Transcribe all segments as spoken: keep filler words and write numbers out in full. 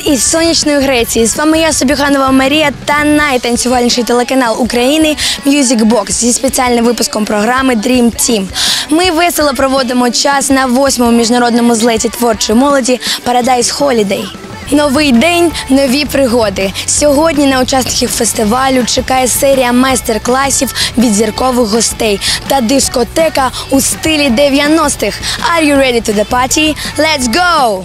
із сонячної Греції. З вами я, Собіханова Марія, та найтанцювальніший телеканал України Music Box зі спеціальним випуском програми Dream Team. Ми весело проводимо час на восьмому міжнародному злеті творчої молоді Paradise Holiday. Новий день, нові пригоди. Сьогодні на учасників фестивалю чекає серія майстер-класів від зіркових гостей та дискотека у стилі дев'яностих. Are you ready to the party? Let's go!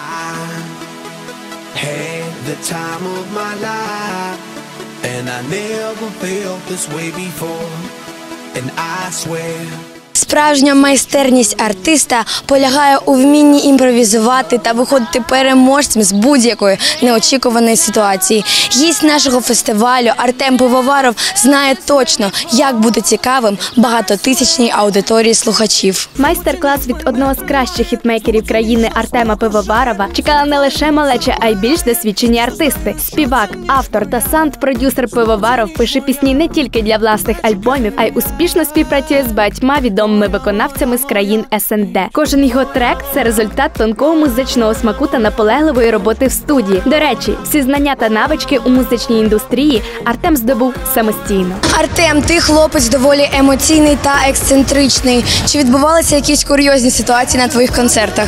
Had the time of my life, and I never felt this way before, and I swear. Справжня майстерність артиста полягає у вмінні імпровізувати та виходити переможцем з будь-якої неочікуваної ситуації. Гість нашого фестивалю Артем Пивоваров знає точно, як бути цікавим багатотисячній аудиторії слухачів. Майстер-клас від одного з кращих хітмейкерів країни Артема Пивоварова чекала не лише малеча, а й більш досвідчені артисти. Співак, автор та саунд-продюсер Пивоваров пише пісні не тільки для власних альбомів, а й успішно співпрацює з багатьма відомими виконавцями з країн ес ен де. Кожен його трек – це результат тонкого музичного смаку та наполегливої роботи в студії. До речі, всі знання та навички у музичній індустрії Артем здобув самостійно. Артем, ти хлопець доволі емоційний та ексцентричний. Чи відбувалися якісь курйозні ситуації на твоїх концертах?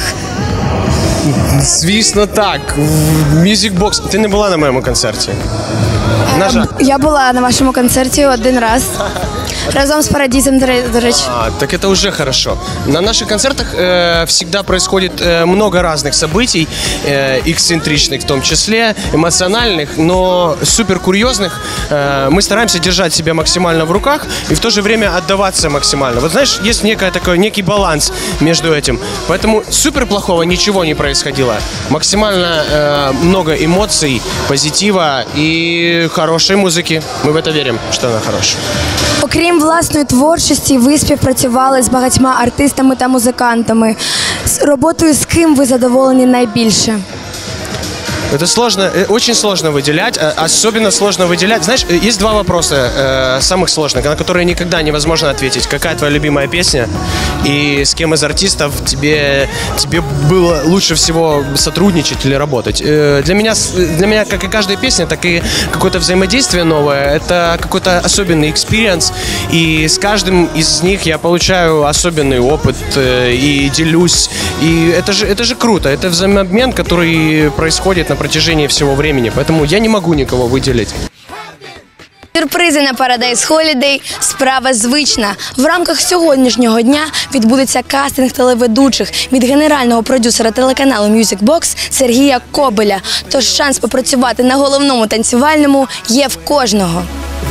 Звісно, так. Music Box. Ти не була на моєму концерті? На жаль. Я була на вашому концерті один раз. Разом з Парадізом, до речі. А, так это уже хорошо. На наших концертах э, всегда происходит э, много разных событий, э, эксцентричных в том числе, эмоциональных, но супер курьезных. Э, мы стараемся держать себя максимально в руках и в то же время отдаваться максимально. Вот знаешь, есть некая такой, некий баланс между этим. Поэтому супер плохого ничего не происходило. Максимально э, много эмоций, позитива и хорошей музыки. Мы в это верим, что она хорошая. Окрім власної творчості, ви співпрацювали з багатьма артистами та музикантами. З роботою з ким ви задоволені найбільше? Это сложно, очень сложно выделять, особенно сложно выделять. Знаешь, есть два вопроса э, самых сложных, на которые никогда невозможно ответить. Какая твоя любимая песня и с кем из артистов тебе, тебе было лучше всего сотрудничать или работать? Э, для меня, для меня, как и каждая песня, так и какое-то взаимодействие новое. Это какой-то особенный экспириенс, и с каждым из них я получаю особенный опыт э, и делюсь. И это же, это же круто, это взаимообмен, который происходит на протяжении всего времени, поэтому я не могу никого выделить. Сюрпризи на Paradise Holiday – справа звична. В рамках сьогоднішнього дня відбудеться кастинг телеведучих від генерального продюсера телеканалу Music Box Сергія Кобеля. Тож шанс попрацювати на головному танцювальному є в кожного.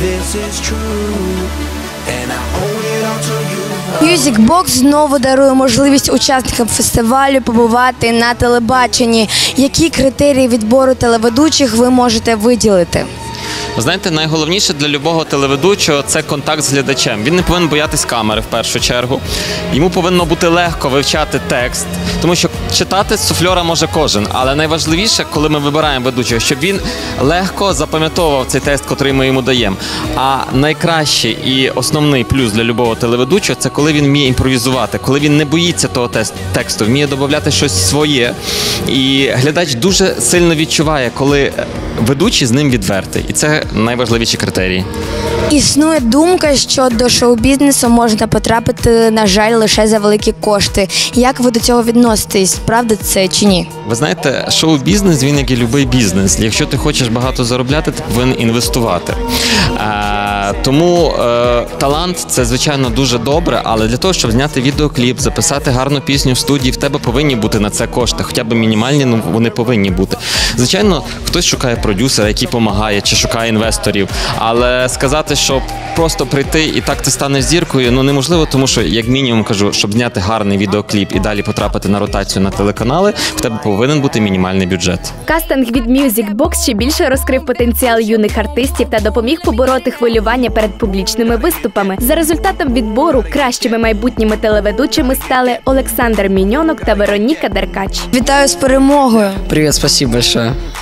Music Box знову дарує можливість учасникам фестивалю побувати на телебаченні. Які критерії відбору телеведучих ви можете виділити? Ви знаєте, найголовніше для любого телеведучого – це контакт з глядачем. Він не повинен боятись камери, в першу чергу. Йому повинно бути легко вивчати текст, тому що читати з суфльора може кожен. Але найважливіше, коли ми вибираємо ведучого, щоб він легко запам'ятовував цей текст, який ми йому даємо. А найкращий і основний плюс для любого телеведучого – це коли він вміє імпровізувати, коли він не боїться того тексту, вміє додати щось своє. І глядач дуже сильно відчуває, коли ведучий з ним відвертий. І це найважливіші критерії. Існує думка, що до шоу-бізнесу можна потрапити, на жаль, лише за великі кошти. Як ви до цього відноситесь? Правда це чи ні? Ви знаєте, шоу-бізнес, він як і будь-який бізнес. Якщо ти хочеш багато заробляти, ти повинен інвестувати. Е, тому е, талант – це, звичайно, дуже добре, але для того, щоб зняти відеокліп, записати гарну пісню в студії, в тебе повинні бути на це кошти. Хоча б мінімальні, ну вони повинні бути. Звичайно, хтось шукає продюсера, який допомагає, чи шукає інвесторів. Але сказати, що просто прийти і так ти станеш зіркою, ну неможливо, тому що, як мінімум, кажу, щоб зняти гарний відеокліп і далі потрапити на ротацію на телеканали, в тебе повинен бути мінімальний бюджет. Кастинг від Music Box ще більше розкрив потенціал юних артистів та допоміг побороти хвилювання перед публічними виступами. За результатом відбору кращими майбутніми телеведучими стали Олександр Міньонок та Вероніка Деркач. Вітаю з перемогою! Привет, спасибо большое.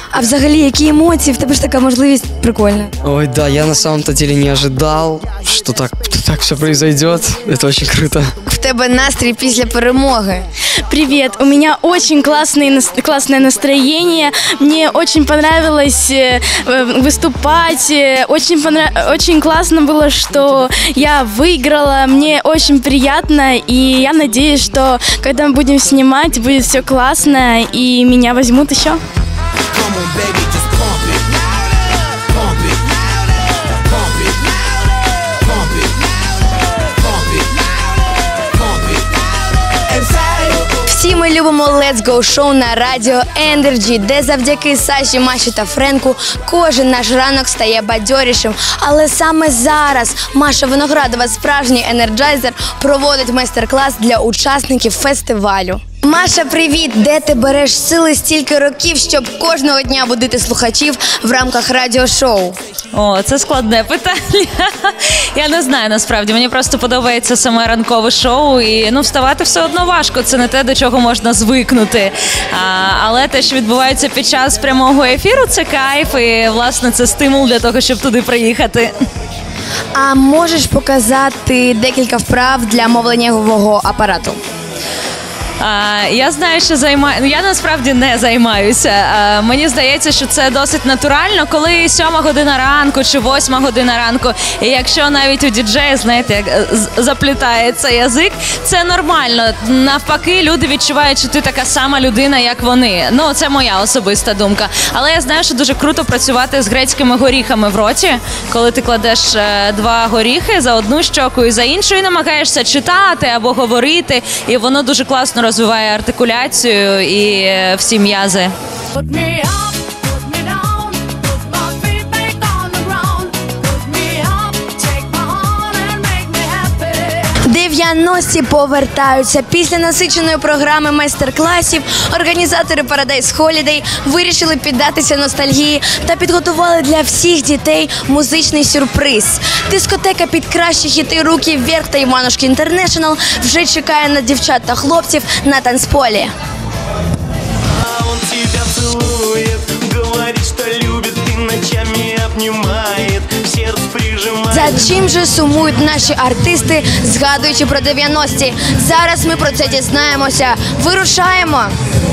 А взагалі, які емоції? В тебе ж така можливість прикольна. Ой, да, я на самом-то деле не ожидал, что так, так все произойдет. Это очень круто. В тебе настрій після перемоги. Привет, у меня очень классное, нас- классное настроение, мне очень понравилось э, э, выступать, э, очень, понра- очень классно было, что я выиграла, мне очень приятно, и я надеюсь, что когда мы будем снимать, будет все классно, и меня возьмут еще. Come on, baby, just pump it. Pump it. Pump it. Pump it. Pump it. Pump it. Inside. Всі ми любимо Let's Go Show на радіо Energy, де завдяки Саші, Маші та Френку кожен наш ранок стає бадьорішим. Але саме зараз Маша Виноградова, справжній енерджайзер, проводить майстер-клас для учасників фестивалю. Маша, привіт! Де ти береш сили стільки років, щоб кожного дня будити слухачів в рамках радіошоу? О, це складне питання. Я не знаю, насправді. Мені просто подобається саме ранкове шоу. І ну, вставати все одно важко. Це не те, до чого можна звикнути. А, але те, що відбувається під час прямого ефіру, це кайф. І, власне, це стимул для того, щоб туди приїхати. А можеш показати декілька вправ для мовленнєвого апарату? А, я знаю, що займаю. Ну, я насправді не займаюся. А, мені здається, що це досить натурально, коли сьома година ранку чи восьма година ранку. І якщо навіть у діджея, знаєте, як з- заплітається язик, це нормально. Навпаки, люди відчувають, що ти така сама людина, як вони. Ну, це моя особиста думка. Але я знаю, що дуже круто працювати з грецькими горіхами в роті, коли ти кладеш е, два горіхи за одну щоку і за іншу, і намагаєшся читати або говорити, і воно дуже класно розвиває артикуляцію і е, всі м'язи. Put me up, put me down, put my feet back on the ground. Put me up, take my heart and make me happy. дев'яності повертаються. Після насиченої програми майстер-класів організатори Paradise Holiday вирішили піддатися ностальгії та підготували для всіх дітей музичний сюрприз. Дискотека під кращі хіти «Руки вверх» та «Іванушки Інтернешнл» вже чекає на дівчат та хлопців на танцполі. Он тебя целует, говорит, что любит и ночами обнимает, в сердце прижимает. За чим же сумують наші артисти, згадуючи про дев'яності? Зараз ми про це дізнаємося. Вирушаємо!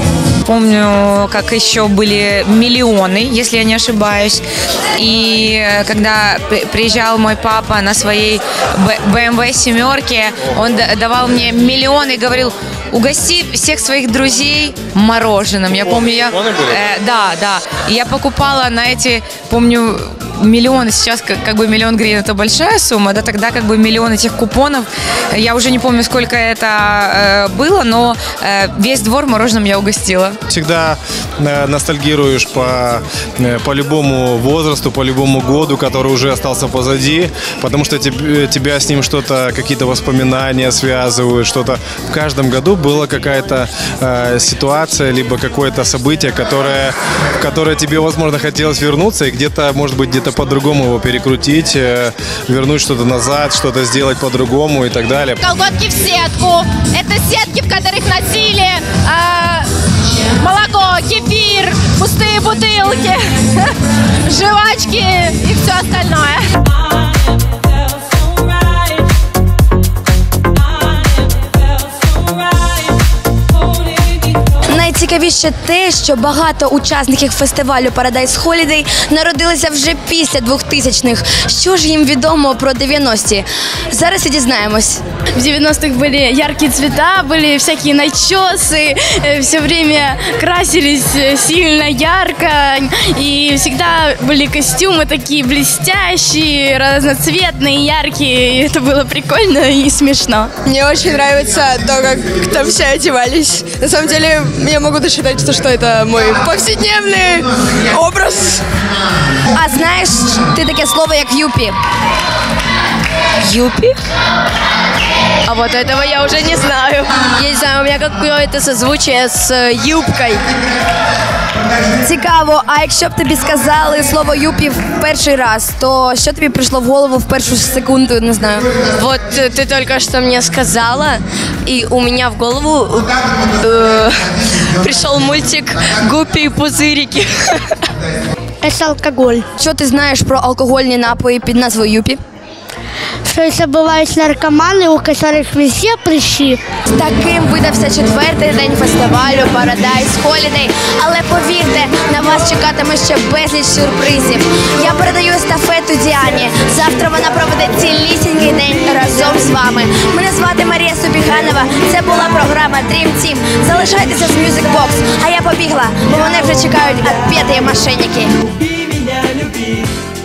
Помню, как еще были миллионы, если я не ошибаюсь. И когда при- приезжал мой папа на своей бэ эм вэ семерке, он д- давал мне миллионы и говорил: угости всех своих друзей мороженым. Я помню, я... Э, да, да. И я покупала на эти, помню, миллионы. Сейчас как, как бы миллион гривен – это большая сумма, да, тогда как бы миллион этих купонов. Я уже не помню, сколько это э, было, но э, весь двор мороженым я угостила. Всегда э, ностальгируешь по, э, по любому возрасту, по любому году, который уже остался позади, потому что теб- тебя с ним что-то, какие-то воспоминания связывают, что-то. В каждом году была какая-то э, ситуация, либо какое-то событие, которое, в которое тебе, возможно, хотелось вернуться, и где-то, может быть, где-то по-другому его перекрутить, э, вернуть что-то назад, что-то сделать по-другому и так далее. Колготки в сетку. Это сетки, в которых носили э, молоко, кефир, пустые бутылки, жвачки и все остальное. Найцікавіше те, що багато учасників фестивалю Paradise Holiday народилися вже після двохтисячних. Що ж їм відомо про дев'яності? Зараз і дізнаємось. В девяностых были яркие цвета, были всякие начесы, э, все время красились э, сильно ярко, и всегда были костюмы такие блестящие, разноцветные, яркие, и это было прикольно и смешно. Мне очень нравится то, как там все одевались. На самом деле, я могу досчитать, что, что это мой повседневный образ. А знаєш ти таке слово, як юпі? Юпи? А вот этого я уже не знаю. Я не знаю, у меня какое-то созвучие с э, юбкой. Цікаво, а якщо б тобі сказали слово юпі в перший раз, то що тобі прийшло в голову в першу секунду, не знаю? Вот э, ты только что мне сказала, и у меня в голову э, пришел мультик «Гуппи и пузырики». Це алкоголь. Що ти знаєш про алкогольні напої під назвою юпі? Что это бывают наркоманы, у которых везде прыщи. Таким видався четвертий день фестивалю Paradise Holiday. Але повірте, на вас чекатиме ще безліч сюрпризів. Я передаю естафету Діані. Завтра вона проведе цілісінький день разом з вами. Мене звати Марія Собіганова. Це була програма Dream Team. Залишайтеся з Music Box. А я побігла, бо вони вже чекають отпетые мошенники. Люби меня, люби.